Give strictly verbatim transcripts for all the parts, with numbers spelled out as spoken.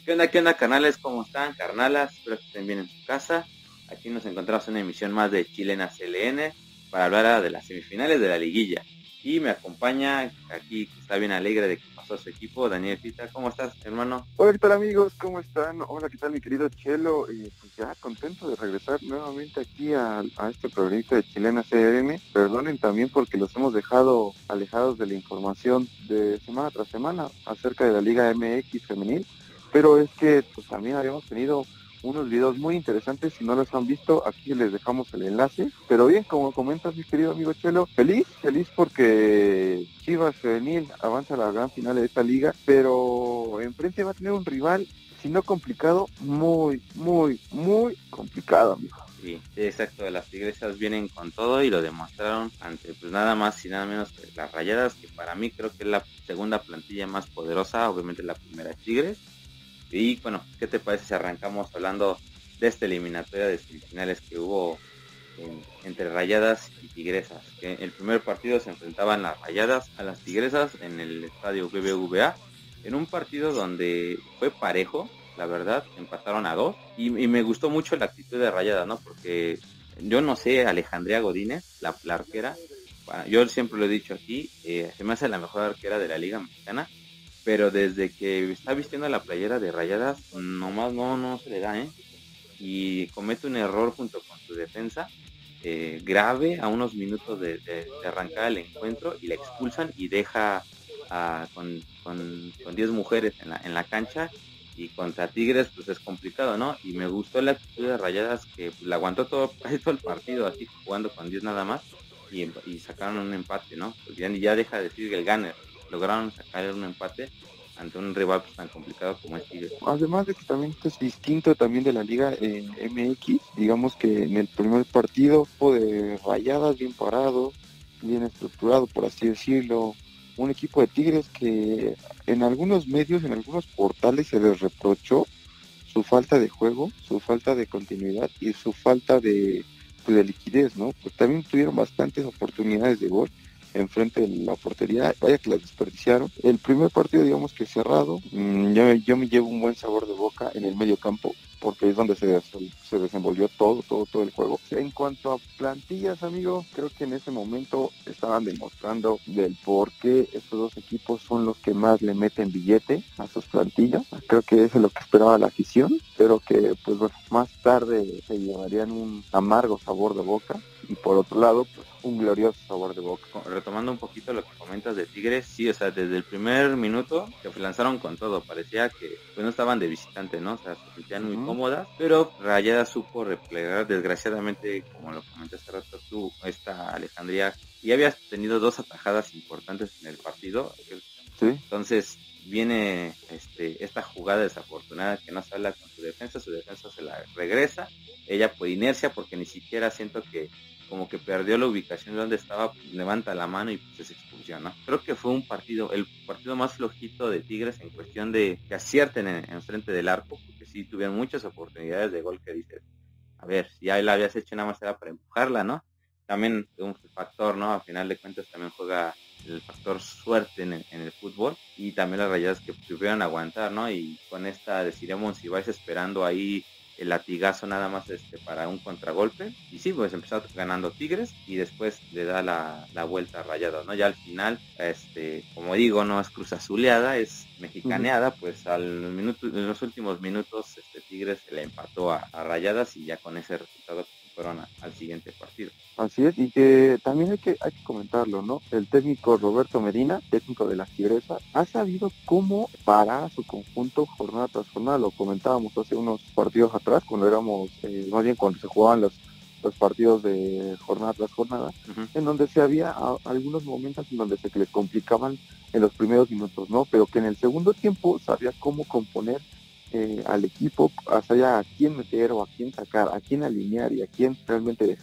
¿Qué onda, qué onda, carnales? ¿Cómo están, carnalas? Espero que estén bien en su casa. Aquí nos encontramos en una emisión más de Chilena C L N para hablar de las semifinales de la liguilla. Y me acompaña aquí, que está bien alegre de que pasó su equipo, Daniel Fita. ¿Cómo estás, hermano? Hola, ¿qué tal amigos? ¿Cómo están? Hola, ¿qué tal mi querido Chelo? Y pues ya contento de regresar nuevamente aquí a, a este proyecto de Chilena C R M. Perdonen también porque los hemos dejado alejados de la información de semana tras semana acerca de la Liga M X femenil, pero es que pues también habíamos tenido unos videos muy interesantes. Si no los han visto, aquí les dejamos el enlace. Pero bien, como comentas mi querido amigo Chelo, feliz, feliz porque Chivas Femenil avanza a la gran final de esta liga, pero enfrente va a tener un rival, si no complicado, muy, muy, muy complicado, amigo. Sí, sí, exacto. Las tigresas vienen con todo y lo demostraron ante, pues nada más y nada menos que las Rayadas, que para mí creo que es la segunda plantilla más poderosa. Obviamente la primera es Tigres. Y bueno, ¿qué te parece si arrancamos hablando de esta eliminatoria de semifinales que hubo en, entre Rayadas y Tigresas? Que el primer partido se enfrentaban las Rayadas a las Tigresas en el estadio B B V A, en un partido donde fue parejo, la verdad, empataron a dos, y, y me gustó mucho la actitud de Rayadas, ¿no? Porque yo no sé, Alejandría Godínez, la, la arquera, yo siempre lo he dicho aquí, eh, se me hace la mejor arquera de la Liga Mexicana, pero desde que está vistiendo la playera de Rayadas, nomás no, no se le da, ¿eh? Y comete un error junto con su defensa, eh, grave a unos minutos de, de, de, arrancar el encuentro, y la expulsan y deja a, con, con, con diez mujeres en la, en la cancha, y contra Tigres pues es complicado, ¿no? Y me gustó la actitud de Rayadas, que pues, la aguantó todo, casi todo el partido, así jugando con diez nada más, y, y sacaron un empate, ¿no? Pues ya, ya deja de decir el ganer, lograron sacar un empate ante un rival pues, tan complicado como es Tigres. Además de que también es distinto también de la liga en M X, digamos que en el primer partido fue de Rayadas bien parado, bien estructurado, por así decirlo, un equipo de Tigres que en algunos medios, en algunos portales se les reprochó su falta de juego, su falta de continuidad y su falta de, pues, de liquidez, ¿no? Pues también tuvieron bastantes oportunidades de gol enfrente de la portería, vaya que las desperdiciaron. El primer partido, digamos que cerrado, mmm, yo, yo me llevo un buen sabor de boca en el medio campo, porque es donde se, se desenvolvió todo, todo, todo el juego. En cuanto a plantillas, amigo, creo que en ese momento estaban demostrando del por qué estos dos equipos son los que más le meten billete a sus plantillas. Creo que eso es lo que esperaba la afición, pero que pues bueno, más tarde se llevarían un amargo sabor de boca y por otro lado, pues un glorioso sabor de boca. Retomando un poquito lo que comentas de Tigres, sí, o sea, desde el primer minuto se lanzaron con todo, parecía que pues no estaban de visitante, ¿no? O sea, se sentían muy Uh-huh. cómodas, pero Rayadas supo replegar, desgraciadamente, como lo comenté hace rato tú, esta Alejandría, y habías tenido dos atajadas importantes en el partido, Sí. entonces viene este esta jugada desafortunada que no se habla con su defensa, su defensa se la regresa, ella por inercia, porque ni siquiera siento que como que perdió la ubicación de donde estaba, pues, levanta la mano y pues es expulsión, ¿no? Creo que fue un partido, el partido más flojito de Tigres en cuestión de que acierten en, en frente del arco, porque sí tuvieron muchas oportunidades de gol que dices, a ver, si ya la habías hecho nada más era para empujarla, ¿no? También un factor, ¿no? A final de cuentas también juega el factor suerte en el, en el fútbol, y también las Rayadas que pudieron aguantar, ¿no? Y con esta decidimos si vais esperando ahí el latigazo nada más este para un contragolpe, y sí, pues empezó ganando Tigres y después le da la, la vuelta a Rayadas, ¿no? Ya al final, este, como digo, no es cruz azuleada, es Uh-huh. mexicaneada, pues al minuto, en los últimos minutos este Tigres se le empató a, a Rayadas, y ya con ese resultado pues, fueron a, al siguiente partido. Así es, y que también hay que, hay que comentarlo, ¿no? El técnico Roberto Medina, técnico de las Tigresas, ha sabido cómo parar a su conjunto jornada tras jornada. Lo comentábamos hace unos partidos atrás, cuando éramos, eh, más bien cuando se jugaban los, los partidos de jornada tras jornada, Uh-huh. en donde se había a, algunos momentos en donde se les complicaban en los primeros minutos, ¿no? Pero que en el segundo tiempo sabía cómo componer eh, al equipo, sabía a quién meter o a quién sacar, a quién alinear y a quién realmente dejar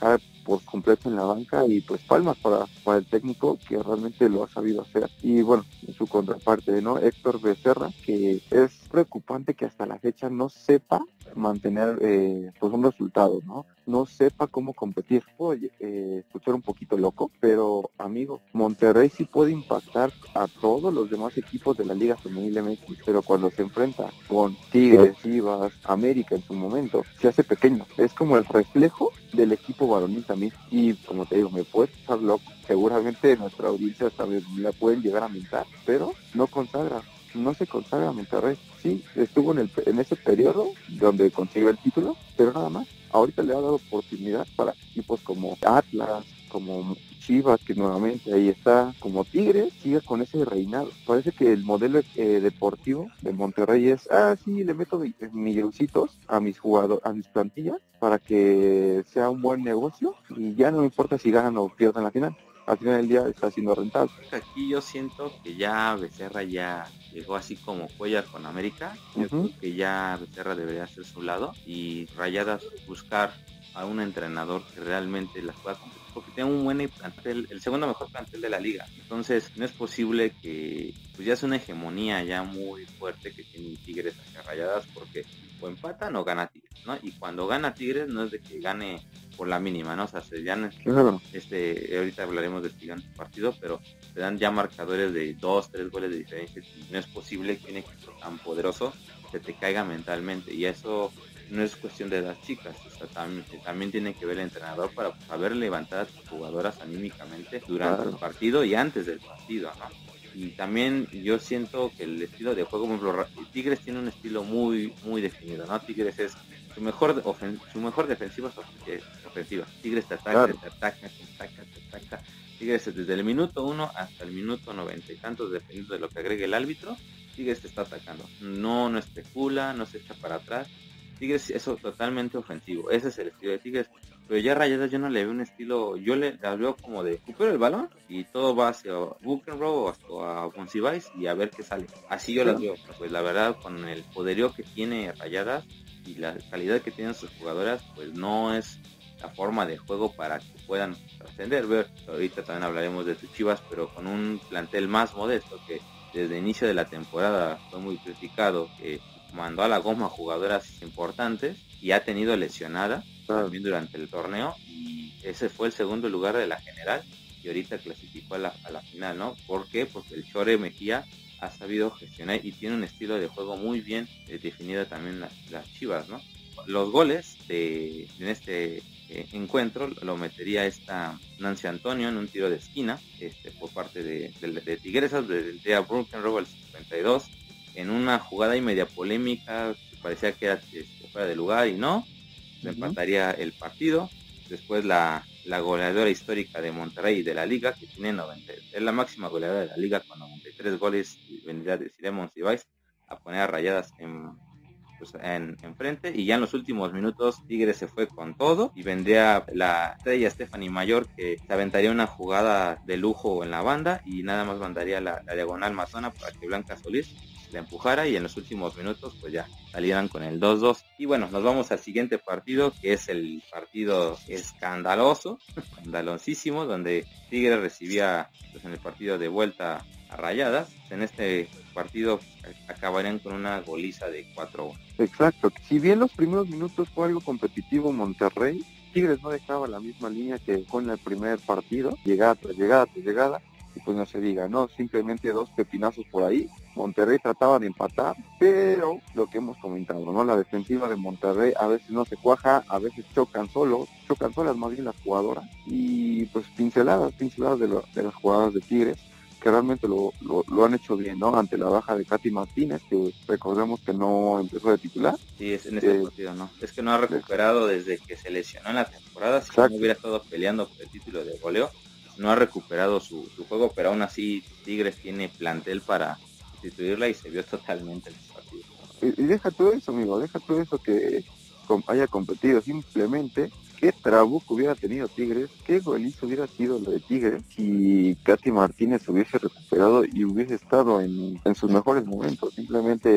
por completo en la banca y pues palmas para, para el técnico que realmente lo ha sabido hacer. Y bueno, en su contraparte, ¿no? Héctor Becerra, que es preocupante que hasta la fecha no sepa mantener eh, pues un resultado, ¿no? No sepa cómo competir. Puedo eh, escuchar un poquito loco, pero amigo, Monterrey sí puede impactar a todos los demás equipos de la Liga Femenil M X, pero cuando se enfrenta con Tigres, Chivas, América en su momento, se hace pequeño. Es como el reflejo del equipo varonil también. Y como te digo, me puedes estar loco. Seguramente nuestra audiencia también la pueden llegar a mentar, pero no consagra. No se consagra Monterrey. Sí, estuvo en, el, en ese periodo donde consiguió el título, pero nada más. Ahorita le ha dado oportunidad para equipos como Atlas, como Chivas, que nuevamente ahí está, como Tigres, sigue con ese reinado. Parece que el modelo eh, deportivo de Monterrey es, ah, sí, le meto milloncitos a mis jugadores, a mis plantillas, para que sea un buen negocio, y ya no me importa si ganan o pierden la final. Al final del día está siendo rentable. Aquí yo siento que ya Becerra ya llegó así como Cuellar con América. Yo uh-huh. creo que ya Becerra debería hacer su lado y Rayadas buscar a un entrenador que realmente las pueda competir, porque tiene un buen plantel, el segundo mejor plantel de la liga. Entonces no es posible que pues ya es una hegemonía ya muy fuerte que tiene Tigres hacia Rayadas, porque o empatan o gana Tigres, ¿no? Y cuando gana Tigres no es de que gane por la mínima, ¿no? O sea, se dan, claro. este, ahorita hablaremos del siguiente partido, pero se dan ya marcadores de dos, tres goles de diferencia, y no es posible que un equipo tan poderoso se te caiga mentalmente, y eso no es cuestión de las chicas, o sea, también, también tiene que ver el entrenador para saber levantar a sus jugadoras anímicamente durante claro. el partido y antes del partido, ¿no? Y también yo siento que el estilo de juego, por ejemplo, Tigres tiene un estilo muy, muy definido, ¿no? Tigres es su mejor ofen- su mejor defensiva es ofensiva. Tigres te ataca, claro. te ataca, te ataca, te ataca. Tigres desde el minuto uno hasta el minuto noventa y tantos, dependiendo de lo que agregue el árbitro, Tigres te está atacando. No, no especula, no se echa para atrás. Tigres es totalmente ofensivo. Ese es el estilo de Tigres. Pero ya Rayadas yo no le veo un estilo, yo le la veo como de recupero el balón y todo va hacia Buchenroe o a Monsiváis y a ver qué sale. Así yo sí. las veo. Pues la verdad, con el poderío que tiene Rayadas y la calidad que tienen sus jugadoras, pues no es la forma de juego para que puedan trascender. Ver, ahorita también hablaremos de sus Chivas, pero con un plantel más modesto, que desde el inicio de la temporada fue muy criticado, que mandó a la goma jugadoras importantes y ha tenido lesionadas claro. también durante el torneo, y ese fue el segundo lugar de la general y ahorita clasificó a la, a la final, ¿no? ¿Por qué? Porque el Chore Mejía ha sabido gestionar y tiene un estilo de juego muy bien eh, definido también la, las Chivas, ¿no? Los goles de, en este eh, encuentro lo metería esta Nancy Antonio en un tiro de esquina este, por parte de, de, de Tigresas, del día Brunkenrow al cincuenta y dos, en una jugada y media polémica que parecía que era este, fuera de lugar y no, se uh-huh. empataría el partido. Después la, la goleadora histórica de Monterrey y de la liga, que tiene noventa, es la máxima goleadora de la liga con noventa y tres goles, y vendría de Ciremon Monsiváis a poner a Rayadas en, pues, en, en frente, y ya en los últimos minutos Tigres se fue con todo y vendría la estrella Stephanie Mayor, que se aventaría una jugada de lujo en la banda y nada más mandaría la, la diagonal mazona para que Blanca Solís la empujara y en los últimos minutos pues ya salieran con el dos dos. Y bueno, nos vamos al siguiente partido, que es el partido escandaloso, escandalosísimo, donde Tigres recibía pues en el partido de vuelta a Rayadas. En este partido acabarían con una goliza de cuatro uno. Exacto, si bien los primeros minutos fue algo competitivo Monterrey, Tigres no dejaba la misma línea que con el primer partido, llegada tras llegada tras llegada, y pues no se diga, no, simplemente dos pepinazos por ahí. Monterrey trataba de empatar, pero lo que hemos comentado, ¿no? La defensiva de Monterrey a veces no se cuaja, a veces chocan solos, chocan solas más bien las jugadoras, y pues pinceladas, pinceladas de, lo, de las jugadas de Tigres, que realmente lo, lo, lo han hecho bien, ¿no? Ante la baja de Katy Martínez, que recordemos que no empezó de titular. Sí, es en este eh, partido, ¿no? Es que no ha recuperado desde que se lesionó en la temporada, si no hubiera estado peleando por el título de goleo, no ha recuperado su, su juego, pero aún así Tigres tiene plantel para sustituirla y se vio totalmente en el partido. Y, y deja todo eso, amigo, deja todo eso que com- haya competido, simplemente qué trabuco hubiera tenido Tigres, qué golizo hubiera sido lo de Tigres si Katy Martínez hubiese recuperado y hubiese estado en, en sus mejores momentos. Simplemente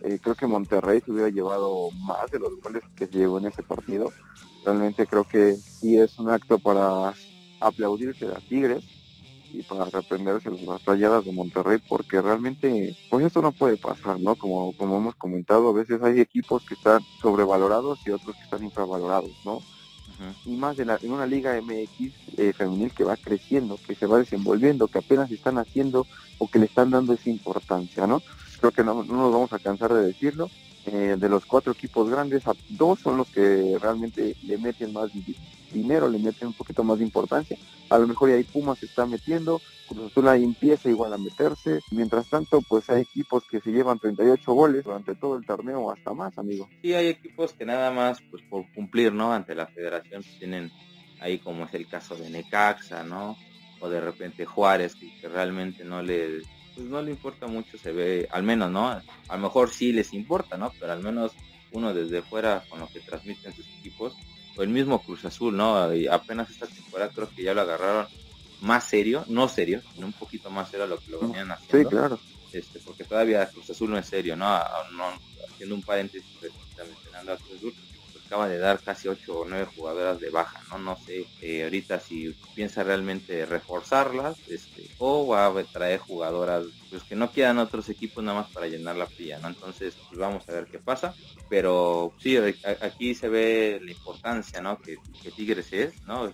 Eh, creo que Monterrey se hubiera llevado más de los goles que se llevó en ese partido. Realmente creo que sí es un acto para aplaudirse a Tigres y para reprenderse las Rayadas de Monterrey, porque realmente pues esto no puede pasar, ¿no? Como, como hemos comentado, a veces hay equipos que están sobrevalorados y otros que están infravalorados, ¿no? Uh-huh. Y más de la, en una liga M X eh, femenil que va creciendo, que se va desenvolviendo, que apenas están haciendo o que le están dando esa importancia, ¿no? Creo que no, no nos vamos a cansar de decirlo. Eh, de los cuatro equipos grandes, a dos son los que realmente le meten más dinero, le meten un poquito más de importancia. A lo mejor ahí Pumas se está metiendo, Cruz Azul ahí empieza igual a meterse. Mientras tanto, pues hay equipos que se llevan treinta y ocho goles durante todo el torneo, hasta más, amigo. Sí, hay equipos que nada más, pues por cumplir, ¿no? Ante la federación, pues, tienen ahí, como es el caso de Necaxa, ¿no? O de repente Juárez, que, que realmente no le... pues no le importa mucho, se ve, al menos, ¿no? A lo mejor sí les importa, ¿no? Pero al menos uno desde fuera, con lo que transmiten sus equipos, o el mismo Cruz Azul, ¿no? Y apenas esta temporada creo que ya lo agarraron más serio, no serio, sino un poquito más serio a lo que lo venían haciendo. Sí, claro. Este, porque todavía Cruz Azul no es serio, ¿no? no haciendo un paréntesis, mencionando a Cruz Azul, pues acaba de dar casi ocho o nueve jugadoras de baja, ¿no? No sé eh, ahorita si piensa realmente reforzarlas, este, o va a traer jugadoras pues que no quieran otros equipos nada más para llenar la playa, ¿no? Entonces, pues vamos a ver qué pasa. Pero sí, aquí se ve la importancia, ¿no? Que, que Tigres es, ¿no?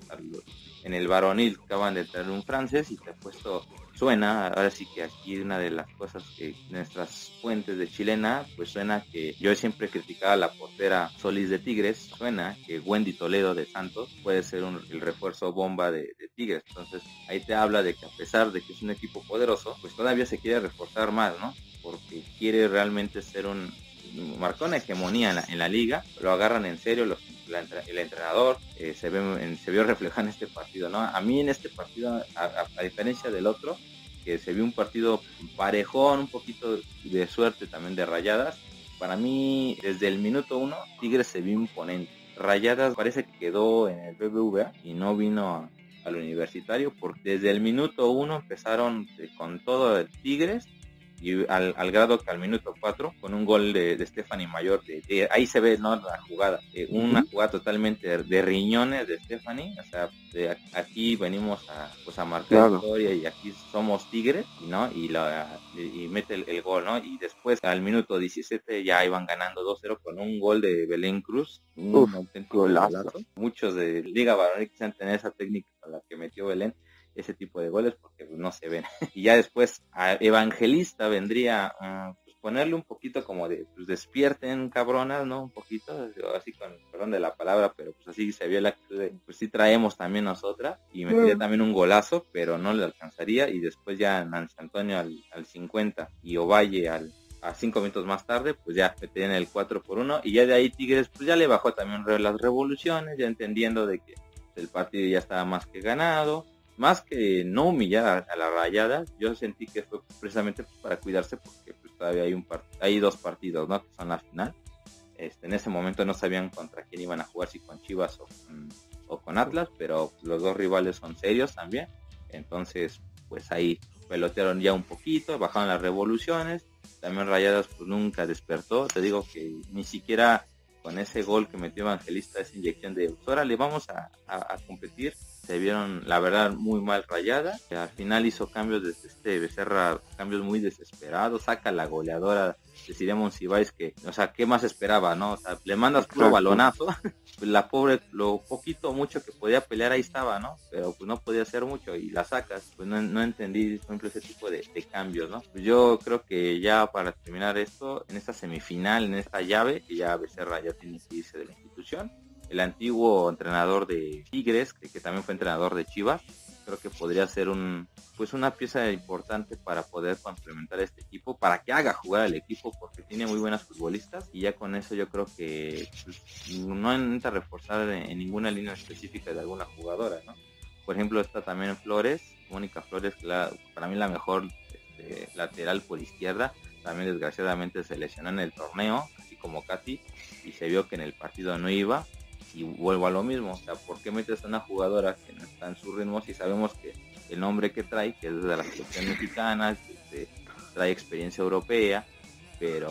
En el varonil acaban de traer un francés y te ha puesto, suena, ahora sí que aquí una de las cosas que nuestras fuentes de chilena, pues suena que yo siempre criticaba a la portera Solís de Tigres, suena que Wendy Toledo de Santos puede ser un, el refuerzo bomba de, de Tigres. Entonces ahí te habla de que a pesar de que es un equipo poderoso, pues todavía se quiere reforzar más, ¿no? Porque quiere realmente ser un... marcó una hegemonía en la, en la liga, lo agarran en serio los, la, el entrenador, eh, se, ve, en, se vio reflejado en este partido, ¿no? A mí en este partido, a, a, a diferencia del otro, que se vio un partido parejón, un poquito de suerte también de Rayadas, para mí desde el minuto uno Tigres se vio imponente. Rayadas parece que quedó en el B B V A y no vino a, al Universitario, porque desde el minuto uno empezaron eh, con todo el Tigres, y al, al grado que al minuto cuatro, con un gol de, de Stephanie Mayor, de, de, ahí se ve, ¿no? La jugada, eh, una jugada totalmente de, de riñones de Stephanie, o sea, de, aquí venimos a, pues, a marcar claro. historia, y aquí somos Tigres, ¿no? Y, la, y, y mete el, el gol, ¿no? Y después al minuto diecisiete ya iban ganando dos cero con un gol de Belén Cruz, un Uf, auténtico golazo. golazo. Muchos de Liga Varonil quisieran tener esa técnica con la que metió Belén, ese tipo de goles, porque pues, no se ven. Y ya después a Evangelista vendría uh, pues, ponerle un poquito como de pues, despierten cabronas, ¿no? Un poquito, así con perdón de la palabra, pero pues así se vio la actitud de pues sí traemos también nosotras, y metería también un golazo, pero no le alcanzaría. Y después ya Nancy Antonio al, al cincuenta y Ovalle al a cinco minutos más tarde, pues ya meterían el cuatro por uno, y ya de ahí Tigres pues ya le bajó también las revoluciones, ya entendiendo de que el partido ya estaba más que ganado. Más que no humillar a, a la Rayada, yo sentí que fue precisamente para cuidarse, porque pues todavía hay un part- hay dos partidos, ¿no? Que son la final. Este, en ese momento no sabían contra quién iban a jugar, si con Chivas o con, o con Atlas, pero los dos rivales son serios también. Entonces, pues ahí pelotearon ya un poquito, bajaron las revoluciones. También Rayadas pues nunca despertó. Te digo que ni siquiera con ese gol que metió Evangelista, esa inyección de pues, órale, vamos a, a, a competir, se vieron la verdad muy mal Rayadas. Al final hizo cambios desde este Becerra, cambios muy desesperados, saca la goleadora de Simón Cibáez, que, o sea, ¿qué más esperaba, no? O sea, le mandas puro balonazo, pues la pobre, lo poquito o mucho que podía pelear ahí estaba, ¿no? Pero pues no podía hacer mucho y la sacas. Pues no, no entendí, por ejemplo, ese tipo de, de cambios, ¿no? Pues yo creo que ya para terminar esto, en esta semifinal, en esta llave, que ya Becerra ya tiene que irse de la institución, el antiguo entrenador de Tigres, que, que también fue entrenador de Chivas, creo que podría ser un pues una pieza importante para poder complementar este equipo, para que haga jugar al equipo, porque tiene muy buenas futbolistas, y ya con eso yo creo que pues, no necesita reforzar en, en ninguna línea específica de alguna jugadora, ¿no? Por ejemplo, está también Flores, Mónica Flores, que la, para mí la mejor este, lateral por izquierda, también desgraciadamente se lesionó en el torneo, así como Katy, y se vio que en el partido no iba. Y vuelvo a lo mismo, o sea, ¿por qué metes a una jugadora que no está en su ritmo si sabemos que el nombre que trae, que es de la selección mexicana, que trae experiencia europea, pero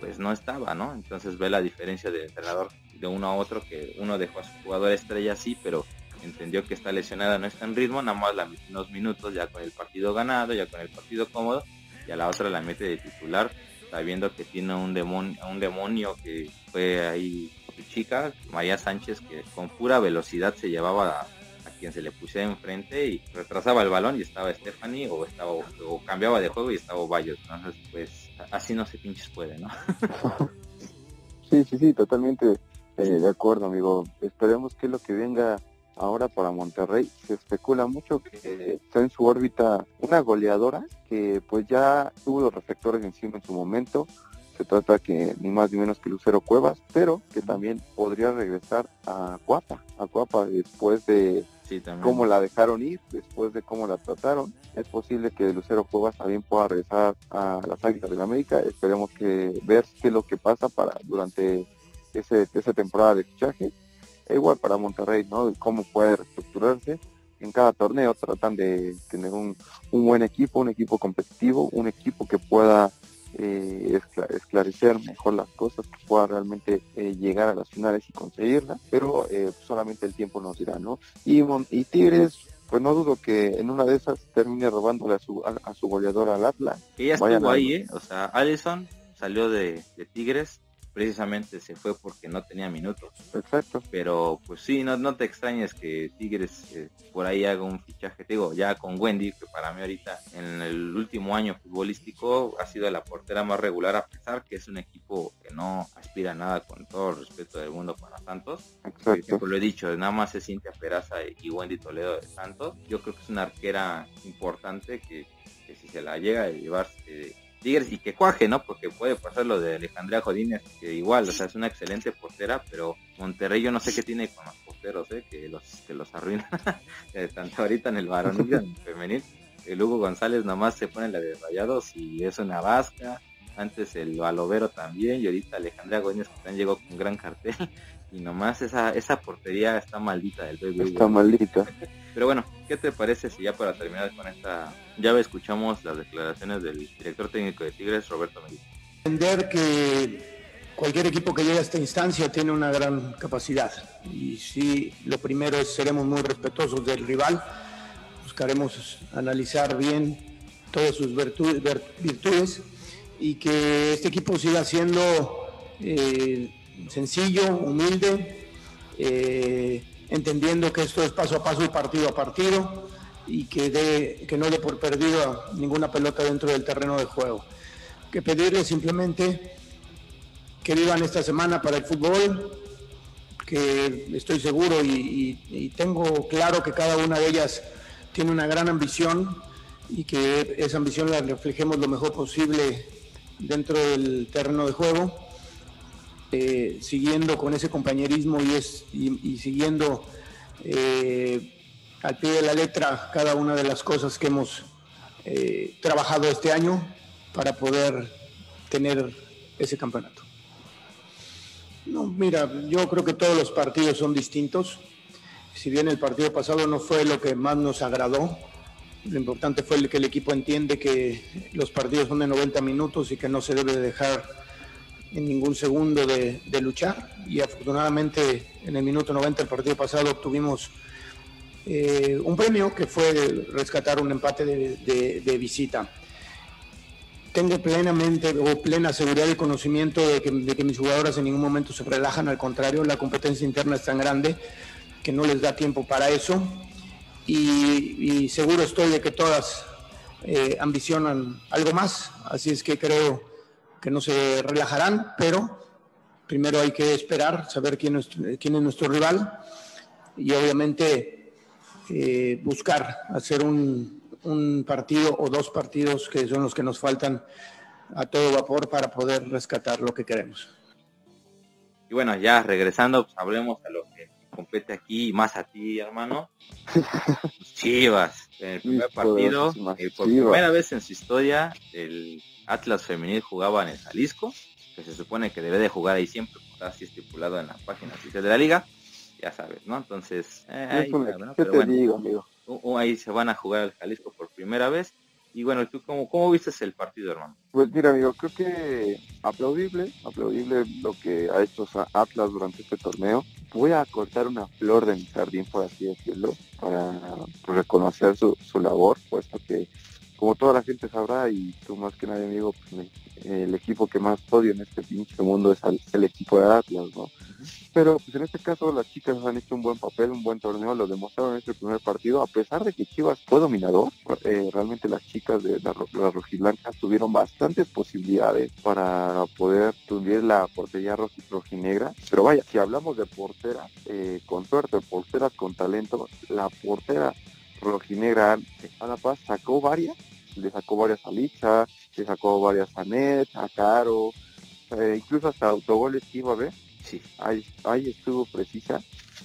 pues no estaba, ¿no? Entonces ve la diferencia de entrenador de uno a otro, que uno dejó a su jugador estrella sí, pero entendió que está lesionada, no está en ritmo, nada más la mete unos minutos ya con el partido ganado, ya con el partido cómodo, y a la otra la mete de titular, sabiendo que tiene un demonio, un demonio que fue ahí su chica, María Sánchez, que con pura velocidad se llevaba a, a quien se le pusiera enfrente y retrasaba el balón y estaba Stephanie, o estaba o cambiaba de juego y estaba Ovallos. Entonces pues así no se pinches puede, ¿no? Sí, sí, sí, totalmente eh, de acuerdo, amigo. Esperemos que lo que venga ahora para Monterrey. Se especula mucho que está en su órbita una goleadora que pues ya tuvo los reflectores encima en su momento. Se trata que ni más ni menos que Lucero Cuevas, pero que también podría regresar a Cuapa, a Cuapa después de sí, cómo la dejaron ir, después de cómo la trataron. Es posible que Lucero Cuevas también pueda regresar a las Águilas del América. Esperemos que ver qué es lo que pasa para durante ese, esa temporada de fichaje. E igual para Monterrey, ¿no? Cómo puede reestructurarse. En cada torneo tratan de tener un, un buen equipo, un equipo competitivo, un equipo que pueda eh, esclarecer mejor las cosas, que pueda realmente eh, llegar a las finales y conseguirlas, pero eh, solamente el tiempo nos dirá, ¿no? Y, y Tigres, pues no dudo que en una de esas termine robándole a su, a, a su goleador al Atlas. Que ya estuvo ahí, ¿eh? O sea, Alisson salió de, de Tigres, precisamente se fue porque no tenía minutos. Exacto. Pero pues sí, no, no te extrañes que Tigres eh, por ahí haga un fichaje, te digo, ya con Wendy, que para mí ahorita en el último año futbolístico ha sido la portera más regular, a pesar que es un equipo que no aspira a nada, con todo el respeto del mundo para Santos. Exacto. Como lo he dicho, nada más es Cintia Peraza y Wendy Toledo de Santos. Yo creo que es una arquera importante que, que si se la llega a llevar eh, Tigres y que cuaje, ¿no? Porque puede pasar lo de Alejandría Godínez, que igual, o sea, es una excelente portera, pero Monterrey yo no sé qué tiene con los porteros, ¿eh? Que los que los arruinan, tanto ahorita en el varonil y en el femenil. El Hugo González nomás se pone la de Rayados y es una vasca, antes el Balovero también, y ahorita Alejandría Godínez que también llegó con gran cartel, y nomás esa esa portería está maldita del B B V. Está maldita. Pero bueno, ¿qué te parece si ya para terminar con esta llave escuchamos las declaraciones del director técnico de Tigres, Roberto Medina? Entender que cualquier equipo que llegue a esta instancia tiene una gran capacidad y sí, lo primero es seremos muy respetuosos del rival, buscaremos analizar bien todas sus virtudes, virtudes y que este equipo siga siendo eh, sencillo, humilde, eh, entendiendo que esto es paso a paso y partido a partido y que, de, que no dé por perdido ninguna pelota dentro del terreno de juego. Que pedirles simplemente que vivan esta semana para el fútbol, que estoy seguro y, y, y tengo claro que cada una de ellas tiene una gran ambición y que esa ambición la reflejemos lo mejor posible dentro del terreno de juego. Eh, siguiendo con ese compañerismo y, es, y, y siguiendo eh, al pie de la letra cada una de las cosas que hemos eh, trabajado este año para poder tener ese campeonato. No, mira, yo creo que todos los partidos son distintos. Si bien el partido pasado no fue lo que más nos agradó, lo importante fue que el equipo entiende que los partidos son de noventa minutos y que no se debe dejar en ningún segundo de, de luchar, y afortunadamente en el minuto noventa del partido pasado obtuvimos eh, un premio que fue rescatar un empate de, de, de visita. Tengo plenamente o plena seguridad y conocimiento de que, de que mis jugadoras en ningún momento se relajan, al contrario, la competencia interna es tan grande que no les da tiempo para eso, y, y seguro estoy de que todas eh, ambicionan algo más, así es que creo que no se relajarán, pero primero hay que esperar, saber quién es, quién es nuestro rival y obviamente eh, buscar hacer un, un partido o dos partidos que son los que nos faltan a todo vapor para poder rescatar lo que queremos. Y bueno, ya regresando, pues hablemos a lo que compete aquí, y más a ti, hermano. Chivas, en el primer partido, eh, por primera vez en su historia, el Atlas femenil jugaba en el Jalisco, que se supone que debe de jugar ahí siempre, está así estipulado en la página oficial de la liga, ya sabes, ¿no? Entonces, eh, ahí, ¿no? Pero bueno, digo, ahí se van a jugar al Jalisco por primera vez, Y bueno, ¿tú cómo, cómo viste el partido, hermano? Pues mira, amigo, creo que aplaudible, aplaudible lo que ha hecho Atlas durante este torneo. Voy a cortar una flor de mi jardín, por así decirlo, para pues, reconocer su, su labor, puesto que, como toda la gente sabrá, y tú más que nadie, amigo, pues, me, el equipo que más odio en este pinche mundo es el, el equipo de Atlas, ¿no? Pero pues en este caso las chicas han hecho un buen papel, un buen torneo, lo demostraron en este primer partido, a pesar de que Chivas fue dominador, eh, realmente las chicas de las la rojiblancas tuvieron bastantes posibilidades para poder tundir la portería roji, rojinegra, pero vaya, si hablamos de porteras, eh, con suerte, porteras con talento, la portera rojinegra Ana Paz sacó varias, le sacó varias a Licha, le sacó varias a Net, a Caro, eh, incluso hasta autogoles que iba a ver. Sí. Ahí, ahí estuvo precisa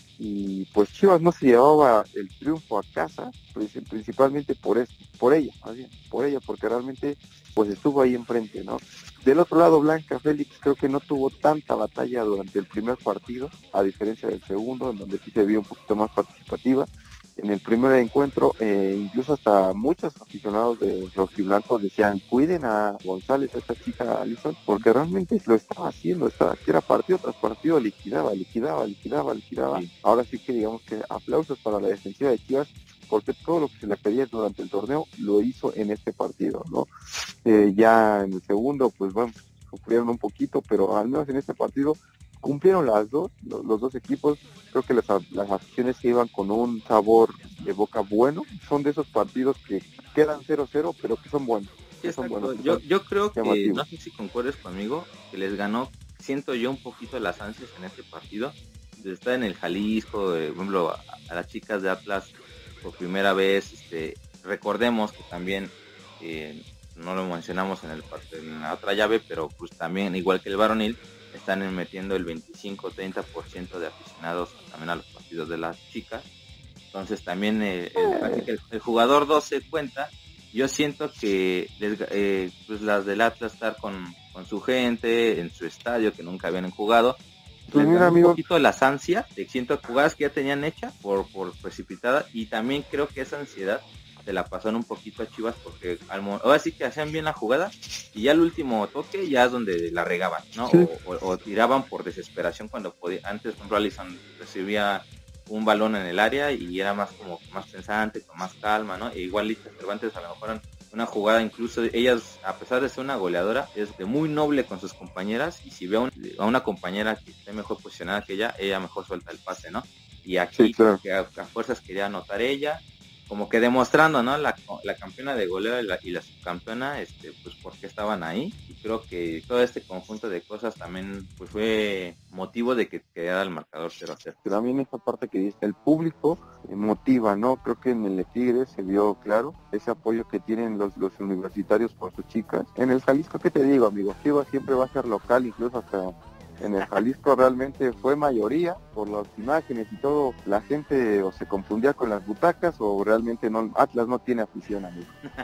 y pues Chivas no se llevaba el triunfo a casa principalmente por eso, por ella, más bien, por ella, porque realmente pues estuvo ahí enfrente, ¿no? Del otro lado, Blanca Félix creo que no tuvo tanta batalla durante el primer partido, a diferencia del segundo, en donde sí se vio un poquito más participativa. En el primer encuentro, eh, incluso hasta muchos aficionados de rojiblancos decían, cuiden a González, a esta chica Alison, porque realmente lo estaba haciendo, estaba, era partido tras partido, liquidaba, liquidaba, liquidaba, liquidaba. Sí. Ahora sí que digamos que aplausos para la defensiva de Chivas, porque todo lo que se le pedía durante el torneo lo hizo en este partido, ¿no? Eh, ya en el segundo, pues bueno, sufrieron un poquito, pero al menos en este partido cumplieron las dos, los, los dos equipos. Creo que las, las aficiones se iban con un sabor de boca bueno. Son de esos partidos que quedan cero cero, pero que son buenos. Sí, que son buenos que yo, son yo creo que, llamativos. No sé si concuerdes conmigo, que les ganó, siento yo, un poquito las ansias en este partido. De estar en el Jalisco, eh, por ejemplo, a, a las chicas de Atlas por primera vez. Este, recordemos que también, eh, no lo mencionamos en, el, en la otra llave, pero pues también, igual que el varonil, están metiendo el veinticinco a treinta por ciento de aficionados también a los partidos de las chicas. Entonces también eh, el, el, el jugador doce cuenta. Yo siento que les, eh, pues las del Atlas estar con, con su gente en su estadio que nunca habían jugado, pues les mira, ganó un amigo, poquito las ansias de siento jugadas que ya tenían hechas por, por precipitada, y también creo que esa ansiedad se la pasaron un poquito a Chivas, porque al, ahora sí que hacían bien la jugada y ya el último toque ya es donde la regaban, ¿no? Sí. O, o, o tiraban por desesperación cuando podía. Antes con Allison recibía un balón en el área y era más como más pensante, con más calma, ¿no? E igual Licha Cervantes a lo mejor una jugada, incluso ellas, a pesar de ser una goleadora, es de muy noble con sus compañeras, y si ve a, un, a una compañera que esté mejor posicionada que ella, ella mejor suelta el pase, ¿no? Y aquí sí, claro, que a, a fuerzas quería anotar ella, como que demostrando, ¿no? La, la campeona de goleo y la, y la subcampeona, este, pues por qué estaban ahí. Y creo que todo este conjunto de cosas también pues fue motivo de que quedara el marcador cero a cero. También esa parte que dice, el público motiva, ¿no? Creo que en el Tigre se vio claro ese apoyo que tienen los, los universitarios por sus chicas. En el Jalisco, ¿qué te digo, amigo? Chivas siempre va a ser local, incluso hasta en el Jalisco realmente fue mayoría, por las imágenes y todo, la gente o se confundía con las butacas o realmente no, Atlas no tiene afición, amigo.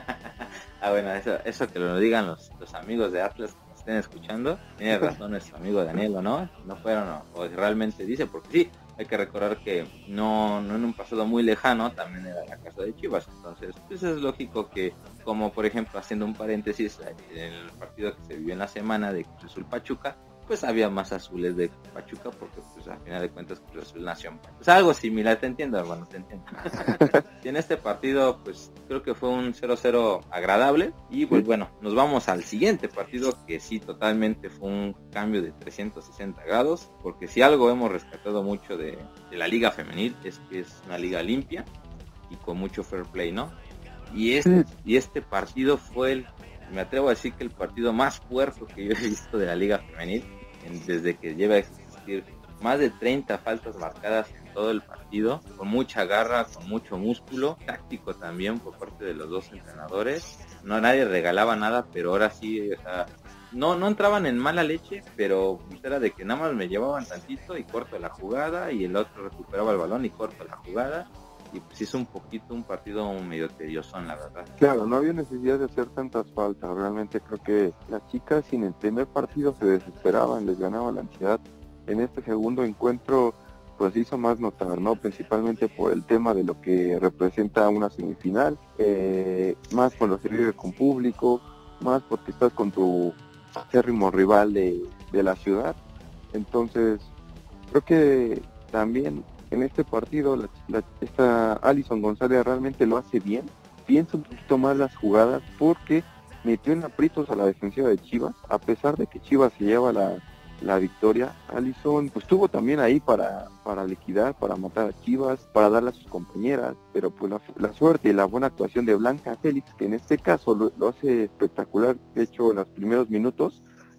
Ah, bueno, eso, eso que lo digan los, los amigos de Atlas que nos estén escuchando, tiene razón nuestro amigo Daniel, ¿o no? No fueron, o, o realmente dice, porque sí, hay que recordar que no, no en un pasado muy lejano también era la casa de Chivas, entonces pues es lógico que, como por ejemplo, haciendo un paréntesis, en el partido que se vivió en la semana de Cruz Azul Pachuca, pues había más azules de Pachuca, porque pues al final de cuentas Cruz Azul nació en Pachuca. Pues algo similar, te entiendo, hermano, te entiendo. Y en este partido pues creo que fue un cero cero agradable, y pues bueno, nos vamos al siguiente partido, que sí totalmente fue un cambio de trescientos sesenta grados, porque si algo hemos rescatado mucho de, de la liga femenil es que es una liga limpia y con mucho fair play, ¿no? Y este, y este partido fue el, me atrevo a decir que el partido más puerco que yo he visto de la liga femenil en, desde que lleva a existir. Más de treinta faltas marcadas en todo el partido, con mucha garra, con mucho músculo, táctico también por parte de los dos entrenadores. No, nadie regalaba nada, pero ahora sí, o sea, no, no entraban en mala leche, pero era de que nada más me llevaban tantito y corto la jugada, y el otro recuperaba el balón y corto la jugada. Y pues hizo un poquito un partido medio tedioso, la verdad. Claro, no había necesidad de hacer tantas faltas. Realmente creo que las chicas en el primer partido se desesperaban, les ganaba la ansiedad. En este segundo encuentro pues hizo más notar, ¿no? Principalmente por el tema de lo que representa una semifinal, eh, más cuando se vive con público, más porque estás con tu acérrimo rival de, de la ciudad. Entonces, creo que también en este partido la, la, esta Alison González realmente lo hace bien, piensa un poquito más las jugadas porque metió en aprietos a la defensiva de Chivas, a pesar de que Chivas se lleva la, la victoria. Alison pues estuvo también ahí para, para liquidar, para matar a Chivas, para darle a sus compañeras, pero pues la, la suerte y la buena actuación de Blanca Félix, que en este caso lo, lo hace espectacular. De hecho, en los primeros minutos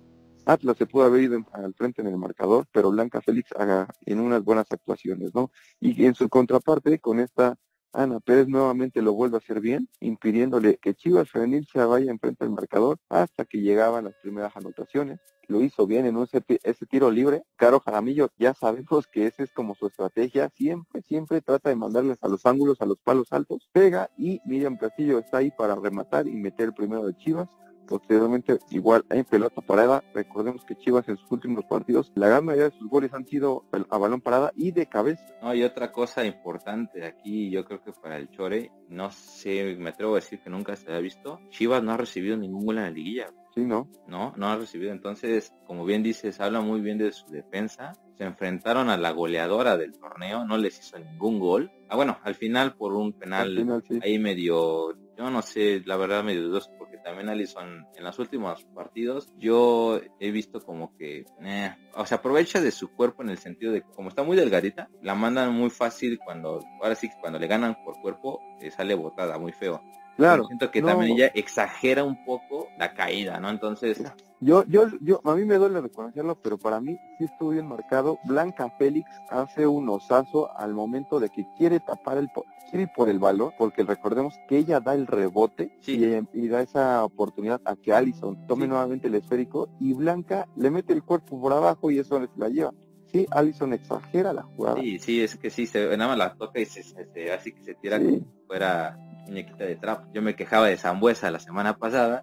Atlas se pudo haber ido al frente en el marcador, pero Blanca Félix haga en unas buenas actuaciones, ¿no? Y en su contraparte, con esta Ana Pérez nuevamente lo vuelve a hacer bien, impidiéndole que Chivas Femenil se vaya enfrente al marcador hasta que llegaban las primeras anotaciones. Lo hizo bien en un ese, ese tiro libre. Caro Jaramillo, ya sabemos que esa es como su estrategia, siempre, siempre trata de mandarles a los ángulos, a los palos altos, pega, y Miriam Castillo está ahí para rematar y meter el primero de Chivas. Posteriormente, igual en pelota parada, recordemos que Chivas en sus últimos partidos, la gran mayoría de sus goles han sido a balón parada y de cabeza. No, y otra cosa importante aquí, yo creo que para el Chore, no sé, me atrevo a decir que nunca se había visto, Chivas no ha recibido ningún gol en la liguilla. Sí, ¿no? No, no ha recibido. Entonces, como bien dices, habla muy bien de su defensa. Se enfrentaron a la goleadora del torneo, no les hizo ningún gol. Ah, bueno, al final por un penal final, sí. ahí medio, yo no sé, la verdad medio dudoso, porque también Alison en los últimos partidos, yo he visto como que, eh, o sea, aprovecha de su cuerpo en el sentido de que como está muy delgadita, la mandan muy fácil cuando, ahora sí, cuando le ganan por cuerpo, eh, sale botada, muy feo. Claro. Pero siento que no. también ella exagera un poco la caída, ¿no? Entonces... Yo, yo, yo, a mí me duele reconocerlo, pero para mí sí estuvo bien marcado. Blanca Félix hace un osazo al momento de que quiere tapar el, quiere ir por el balón, porque recordemos que ella da el rebote, sí. y, y da esa oportunidad a que Alison tome sí. nuevamente el esférico, y Blanca le mete el cuerpo por abajo y eso la lleva. Sí, Alison exagera la jugada. Sí, sí, es que sí, se, nada más la toca y se, se, se así que se tira sí. como si fuera muñequita de trapo. Yo me quejaba de Sambuesa la semana pasada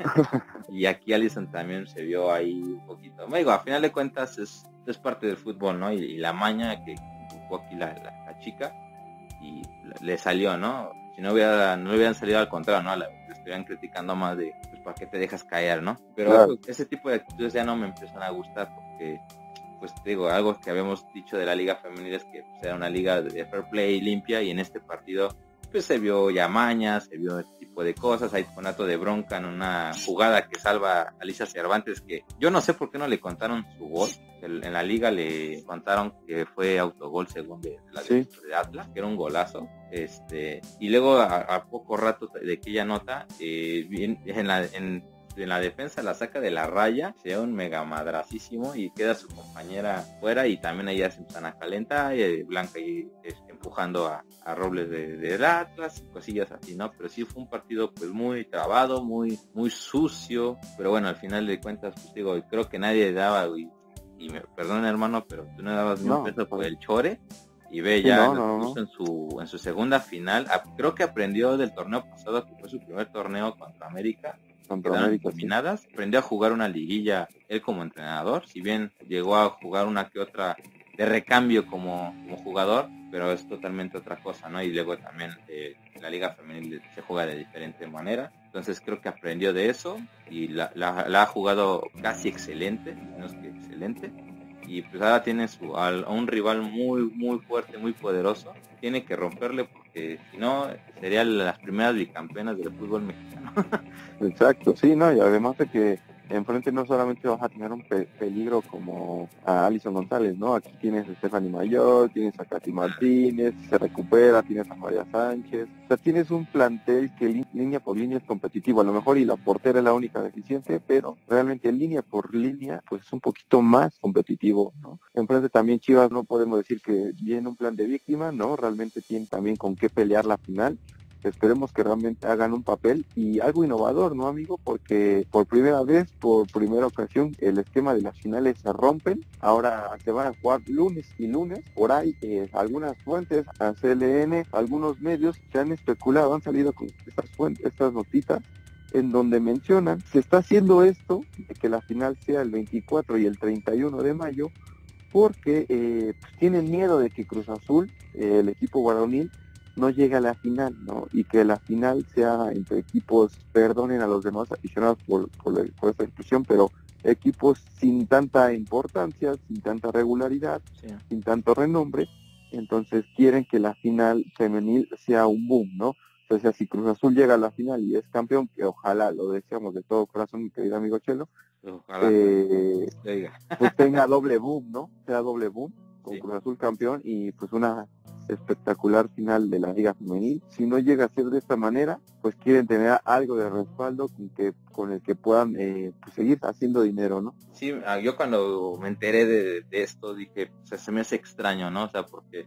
y aquí Alison también se vio ahí un poquito. Me digo, a final de cuentas es, es parte del fútbol, ¿no? Y, y la maña que ocupó aquí la, la, la chica y le salió, ¿no? Si no hubiera, no le hubieran salido al contrario, ¿no? La, le estuvieran criticando más de, pues, ¿para qué te dejas caer, no? Pero claro. pues, ese tipo de actitudes ya no me empiezan a gustar porque, pues te digo, algo que habíamos dicho de la liga femenil es que pues, era una liga de fair play limpia, y en este partido pues se vio ya mañas, se vio este tipo de cosas. Hay conato de bronca en una jugada que salva a Alicia Cervantes, que yo no sé por qué no le contaron su gol. En la liga le contaron que fue autogol según de, de la sí. de Atlas, que era un golazo. Este y luego a, a poco rato de que ella nota, eh, en la en en la defensa la saca de la raya, se da un mega madracísimo y queda su compañera fuera, y también ella se empiezan a calentar, y Blanca y este, empujando a, a Robles de, de Atlas, cosillas así, ¿no? Pero sí fue un partido pues muy trabado, muy muy sucio, pero bueno, al final de cuentas, pues digo, creo que nadie daba, y, y me perdona hermano, pero tú no dabas ni un peso por el Chore, y ve ya sí, no, no, no. en su en su segunda final, a, creo que aprendió del torneo pasado, que fue su primer torneo contra América, eliminadas, sí. Aprendió a jugar una liguilla él como entrenador, si bien llegó a jugar una que otra de recambio como, como jugador, pero es totalmente otra cosa, ¿no? Y luego también eh, la liga femenil se juega de diferente manera, entonces creo que aprendió de eso y la, la, la ha jugado casi excelente, menos que excelente, y pues ahora tiene su, a, a un rival muy muy fuerte, muy poderoso, tiene que romperle porque si no serían las primeras bicampeonas del fútbol mexicano. Exacto, sí, no, y además de que enfrente no solamente vas a tener un pe- peligro como a Alison González, ¿no? Aquí tienes a Stephanie Mayor, tienes a Katy Martínez, se recupera, tienes a María Sánchez, o sea, tienes un plantel que li- línea por línea es competitivo, a lo mejor y la portera es la única deficiente, pero realmente línea por línea pues es un poquito más competitivo, ¿no? Enfrente también Chivas no podemos decir que viene un plan de víctima, ¿no? Realmente tiene también con qué pelear la final. Esperemos que realmente hagan un papel y algo innovador, ¿no, amigo? Porque por primera vez, por primera ocasión, el esquema de las finales se rompen. Ahora se van a jugar lunes y lunes. Por ahí, eh, algunas fuentes, a C L N, algunos medios se han especulado, han salido con estas fuentes, estas notitas, en donde mencionan que está haciendo esto, de que la final sea el veinticuatro y el treinta y uno de mayo, porque eh, pues tienen miedo de que Cruz Azul, eh, el equipo varonil, no llegue a la final, ¿no? Y que la final sea entre equipos, perdonen a los demás aficionados por, por, la, por esta expresión, pero equipos sin tanta importancia, sin tanta regularidad, sí. sin tanto renombre. Entonces quieren que la final femenil sea un boom, ¿no? O sea, si Cruz Azul llega a la final y es campeón, que ojalá, lo deseamos de todo corazón, mi querido amigo Chelo, ojalá, eh, pues tenga doble boom, ¿no? Sea doble boom, con sí. Cruz Azul campeón y pues una espectacular final de la Liga Femenil. Si no llega a ser de esta manera, pues quieren tener algo de respaldo con que con el que puedan eh, pues seguir haciendo dinero, ¿no? Sí, yo cuando me enteré de, de esto dije, o sea, se me hace extraño, ¿no? O sea, porque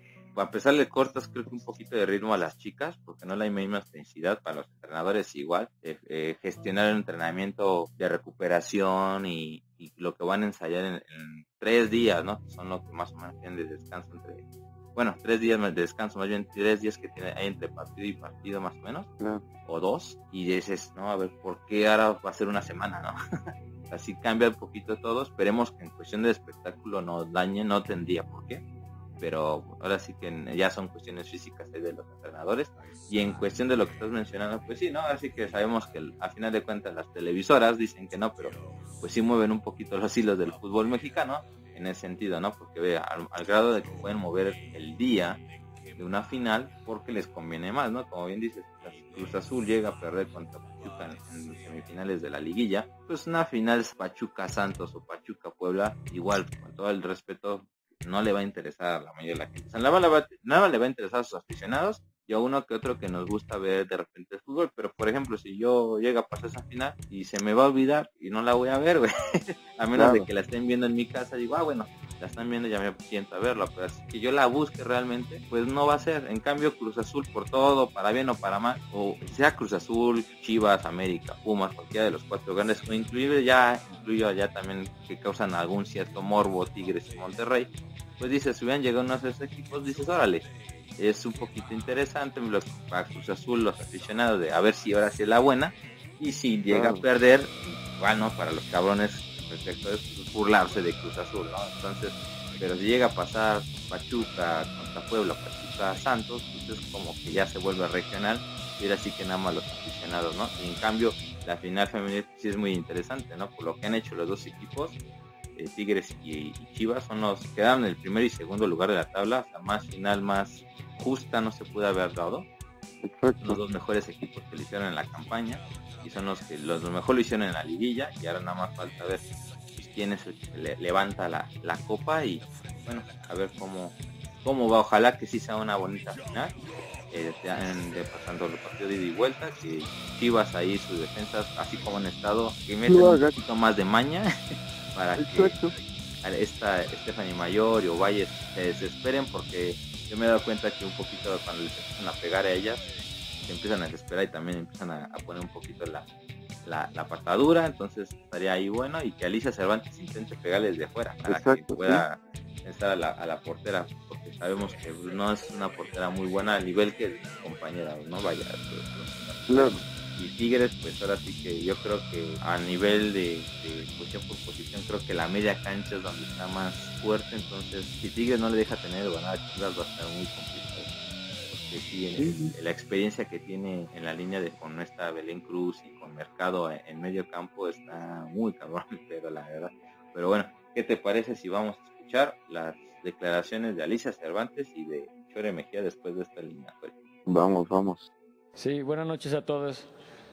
a pesar de cortas creo que un poquito de ritmo a las chicas, porque no la misma intensidad para los entrenadores igual, eh, eh, gestionar el entrenamiento de recuperación y, y lo que van a ensayar en, en tres días, ¿no? Que son lo que más o menos tienen de descanso entre, bueno, tres días de descanso, más bien tres días que tiene hay entre partido y partido más o menos, no. o dos, y dices, no, a ver, ¿por qué ahora va a ser una semana, no? Así cambia un poquito todo, esperemos que en cuestión de espectáculo no dañe, no tendría por qué, pero ahora sí que ya son cuestiones físicas de los entrenadores. Y en cuestión de lo que estás mencionando, pues sí, ¿no? Así que sabemos que a final de cuentas las televisoras dicen que no, pero pues sí mueven un poquito los hilos del fútbol mexicano en ese sentido, ¿no? Porque vea, al, al grado de que pueden mover el día de una final porque les conviene más, ¿no? Como bien dices, Cruz Azul llega a perder contra Pachuca en, en semifinales de la liguilla, pues una final Pachuca Santos o Pachuca Puebla, igual, con todo el respeto, no le va a interesar a la mayoría de la gente. O sea, nada, le va, nada le va a interesar a sus aficionados y a uno que otro que nos gusta ver de repente el fútbol, pero por ejemplo, si yo llego a pasar esa final y se me va a olvidar y no la voy a ver, güey, a menos claro. de que la estén viendo en mi casa, digo, ah, bueno, la están viendo, ya me siento a verla, pero así que yo la busque realmente, pues no va a ser. En cambio, Cruz Azul, por todo, para bien o para mal, o sea Cruz Azul, Chivas, América, Pumas, cualquiera de los cuatro grandes, o inclusive ya, incluyo ya también que causan algún cierto morbo, Tigres y Monterrey, pues dices, si hubieran llegado unos de esos equipos, dices, órale, es un poquito interesante, los, para Cruz Azul, los aficionados, de a ver si ahora sí es la buena, y si llega claro. a perder, bueno, para los cabrones, respecto a eso, burlarse de Cruz Azul, ¿no? Entonces, pero si llega a pasar Pachuca contra Puebla, Pachuca Santos, pues es como que ya se vuelve regional, y ahora sí que nada más los aficionados, ¿no? Y en cambio, la final femenil sí es muy interesante, ¿no? Por lo que han hecho los dos equipos, eh, Tigres y, y Chivas son los que quedan en el primer y segundo lugar de la tabla, o sea, más final, más justa no se puede haber dado. Exacto. Los dos mejores equipos que lo hicieron en la campaña y son los que los, los mejor lo hicieron en la liguilla, y ahora nada más falta ver pues, quién es el que le, levanta la, la copa y bueno, a ver cómo cómo va. Ojalá que sí sea una bonita final, eh, de, de pasando los partidos de ida y vuelta, que Chivas ahí sus defensas así como han estado, que metan un poquito más de maña para Exacto. que esta Stephanie Mayor y Ovalle se desesperen, porque yo me he dado cuenta que un poquito cuando les empiezan a pegar a ellas se empiezan a desesperar y también empiezan a, a poner un poquito la, la, la patadura. Entonces estaría ahí bueno, y que Alicia Cervantes intente pegarles de fuera para Exacto, que pueda sí. estar a la, a la portera, porque sabemos que no es una portera muy buena al nivel que su compañera, no vaya claro. Y Tigres, pues ahora sí que yo creo que a nivel de, de posición por posición, creo que la media cancha es donde está más fuerte. Entonces si Tigres no le deja tener ganar a Chivas, va a estar muy complicado, porque sí, en, en la experiencia que tiene en la línea de con esta Belén Cruz y con Mercado en, en medio campo está muy cabrón, pero la verdad. Pero bueno, ¿qué te parece si vamos a escuchar las declaraciones de Alicia Cervantes y de Chore Mejía después de esta eliminatoria? Vamos, vamos. Sí, buenas noches a todos.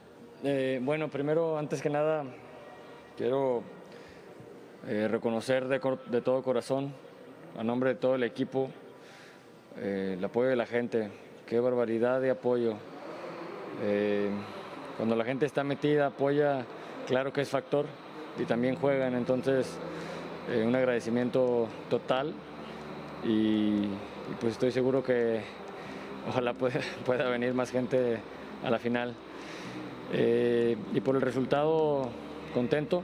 Eh, bueno, primero, antes que nada, quiero eh, reconocer de, cor- de todo corazón, a nombre de todo el equipo, eh, el apoyo de la gente. Qué barbaridad de apoyo. Eh, cuando la gente está metida, apoya, claro que es factor, y también juegan. Entonces, eh, un agradecimiento total, y, y pues estoy seguro que ojalá pueda, pueda venir más gente a la final. Eh, y por el resultado, contento,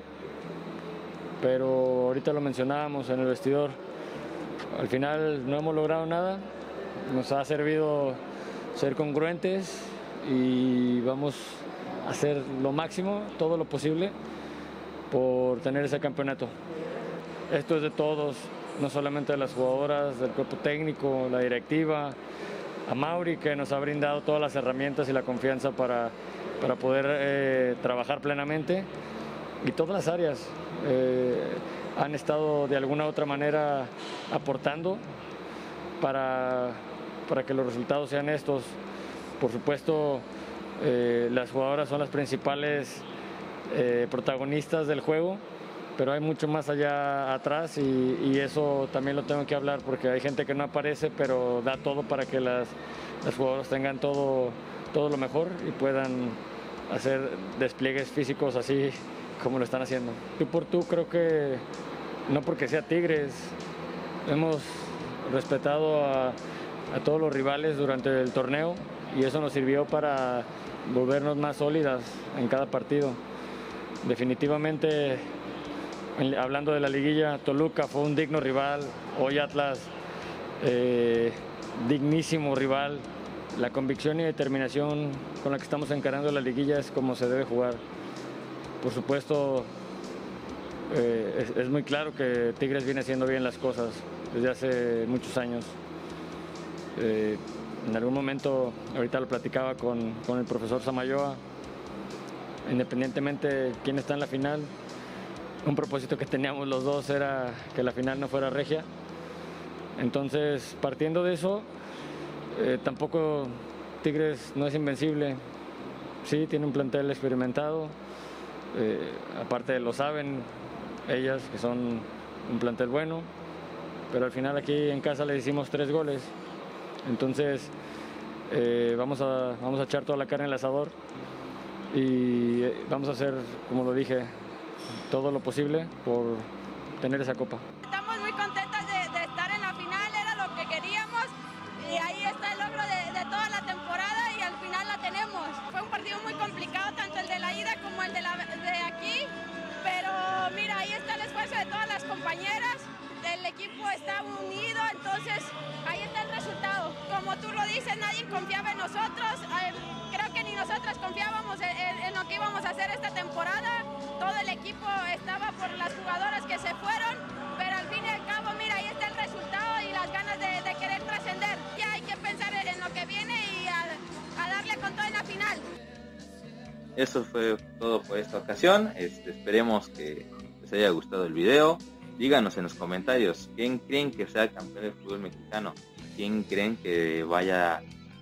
pero ahorita lo mencionábamos en el vestidor, al final no hemos logrado nada. Nos ha servido ser congruentes y vamos a hacer lo máximo, todo lo posible por tener ese campeonato. esto es de todos, no solamente de las jugadoras, del cuerpo técnico, la directiva, a Mauri, que nos ha brindado todas las herramientas y la confianza para, para poder eh, trabajar plenamente, y todas las áreas eh, han estado de alguna u otra manera aportando para, para que los resultados sean estos. Por supuesto, eh, las jugadoras son las principales eh, protagonistas del juego, pero hay mucho más allá atrás, y, y eso también lo tengo que hablar, porque hay gente que no aparece, pero da todo para que las, las jugadoras tengan todo, todo lo mejor y puedan hacer despliegues físicos así como lo están haciendo. Tú por tú, creo que no porque sea Tigres, hemos respetado a, a todos los rivales durante el torneo, y eso nos sirvió para volvernos más sólidas en cada partido. Definitivamente, hablando de la liguilla, Toluca fue un digno rival, hoy Atlas, eh, dignísimo rival. La convicción y determinación con la que estamos encarando la liguilla es como se debe jugar. Por supuesto, eh, es, es muy claro que Tigres viene haciendo bien las cosas desde hace muchos años. Eh, en algún momento, ahorita lo platicaba con, con el profesor Samayoa, independientemente de quién está en la final, un propósito que teníamos los dos era que la final no fuera regia. Entonces, partiendo de eso, eh, tampoco Tigres no es invencible. Sí, tiene un plantel experimentado, eh, aparte lo saben ellas, que son un plantel bueno, pero al final aquí en casa le hicimos tres goles. Entonces, eh, vamos, a, vamos a echar toda la carne en el asador y vamos a hacer, como lo dije, todo lo posible por tener esa copa. Estamos muy contentas de, de estar en la final, era lo que queríamos, y ahí está el logro de, de toda la temporada, y al final la tenemos. Fue un partido muy complicado, tanto el de la ida como el de, la, de aquí, pero mira, ahí está el esfuerzo de todas las compañeras, el equipo está unido, entonces ahí está el resultado. Como tú lo dices, nadie confiaba en nosotros, eh, creo que ni nosotras confiábamos en, en, en lo que íbamos a hacer esta temporada. Todo el equipo estaba por las jugadoras que se fueron, pero al fin y al cabo, mira, ahí está el resultado y las ganas de, de querer trascender. Ya hay que pensar en lo que viene y a, a darle con todo en la final. Eso fue todo por esta ocasión. Este, esperemos que les haya gustado el video. Díganos en los comentarios quién creen que sea el campeón del fútbol mexicano, quién creen que vaya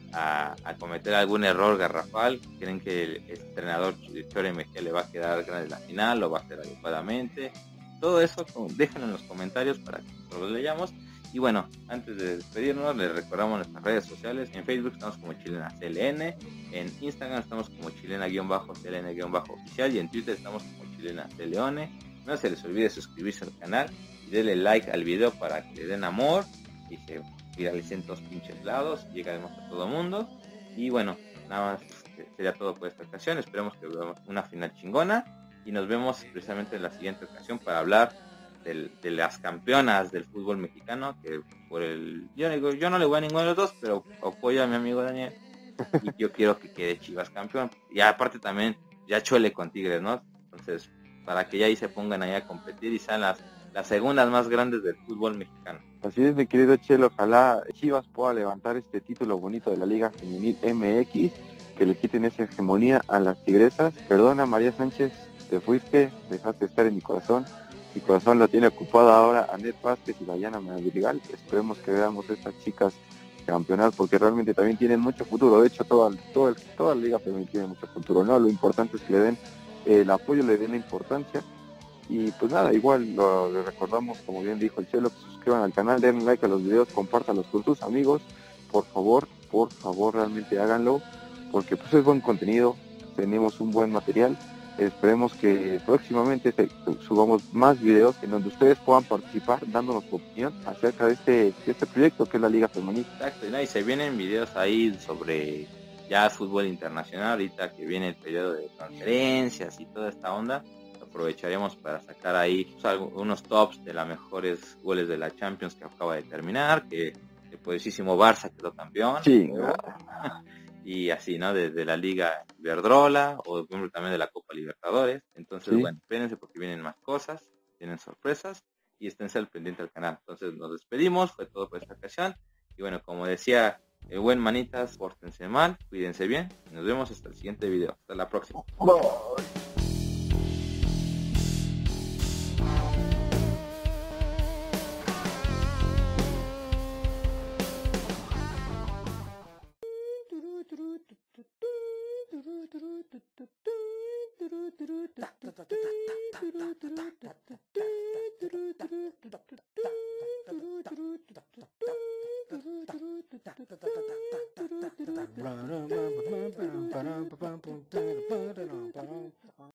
a, a cometer algún error garrafal, creen que el entrenador Chore Mejía le va a quedar grande la final, lo va a hacer adecuadamente. Todo eso déjenlo en los comentarios para que nosotros lo leamos. Y bueno, antes de despedirnos, les recordamos nuestras redes sociales. En Facebook estamos como Chilena C L N, en Instagram estamos como Chilena-C L N-oficial, y en Twitter estamos como Chilena C Leone. No se les olvide suscribirse al canal y denle like al video para que le den amor y se viralicen todos pinches lados, lleguemos a todo mundo. Y bueno, nada más sería todo por esta ocasión. Esperemos que veamos una final chingona y nos vemos precisamente en la siguiente ocasión para hablar del, de las campeonas del fútbol mexicano, que por el yo, digo, yo no le voy a ninguno de los dos, pero apoyo a mi amigo Daniel y yo quiero que quede Chivas campeón, y aparte también ya Chole con Tigres, ¿no? Entonces, para que ya ahí se pongan ahí a competir y sean las, las segundas más grandes del fútbol mexicano. Así es, mi querido Chelo, ojalá Chivas pueda levantar este título bonito de la Liga Femenil M X, que le quiten esa hegemonía a las tigresas. Perdona, María Sánchez, te fuiste, dejaste de estar en mi corazón. Mi corazón lo tiene ocupado ahora Anet Vázquez y Dayana Madrigal. Esperemos que veamos a estas chicas campeonar, porque realmente también tienen mucho futuro. De hecho, toda, toda, toda la Liga Femenil tiene mucho futuro, ¿no? Lo importante es que le den el apoyo, le den la importancia. Y pues nada, igual lo, le recordamos, como bien dijo el Chelo, que se suscriban al canal, den like a los videos, compártanlos con sus amigos, por favor, por favor, realmente háganlo, porque pues es buen contenido, tenemos un buen material. Esperemos que próximamente te, subamos más videos en donde ustedes puedan participar, dándonos su opinión acerca de este, de este proyecto que es la Liga Femenil. Exacto, ¿no? Y se vienen videos ahí sobre ya fútbol internacional, ahorita que viene el periodo de transferencias y toda esta onda. Aprovecharemos para sacar ahí pues, algo, unos tops de las mejores goles de la Champions que acaba de terminar, que el poderosísimo Barça quedó campeón. Sí. Y así, ¿no? Desde la Liga Iberdrola o también de la Copa Libertadores. Entonces, sí. Bueno, espérense porque vienen más cosas, vienen sorpresas. y esténse al pendiente al canal. Entonces nos despedimos, fue todo por esta ocasión. Y bueno, como decía el buen Manitas, pórtense mal, cuídense bien. Y nos vemos hasta el siguiente video. Hasta la próxima. Bye.